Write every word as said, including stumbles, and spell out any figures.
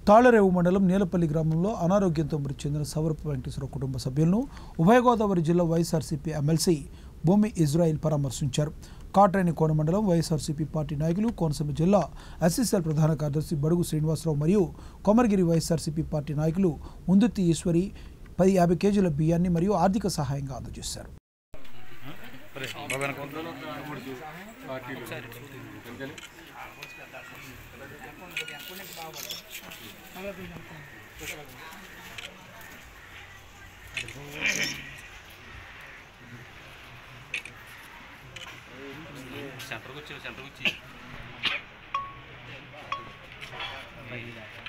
తాళరేవు మండలం నీలపల్లి గ్రామంలో అనారోగ్యంతో మృతి చెందిన సవరపు వెంకటేశ్వర కుటుంబ సభ్యులను ఉభయ గోదావరి జిల్లా వైఎస్ఆర్సీపీ ఎమ్మెల్సీ భూమి ఇజ్రాయిల్ పరామర్శించారు. కాట్రేని కోన మండలం వైఎస్ఆర్సీపీ పార్టీ నాయకులు, కోనసీమ జిల్లా ఎస్సీసీఎల్ ప్రధాన కార్యదర్శి బడుగు శ్రీనివాసరావు మరియు కొమరగిరి వైఎస్ఆర్సీపీ పార్టీ నాయకులు ముందుత్తి ఈశ్వరి పది యాభై కేజీల బియ్యాన్ని మరియు ఆర్థిక సహాయంగా అందజేశారు. సెంటర్కి వచ్చి సెంటర్కి వచ్చి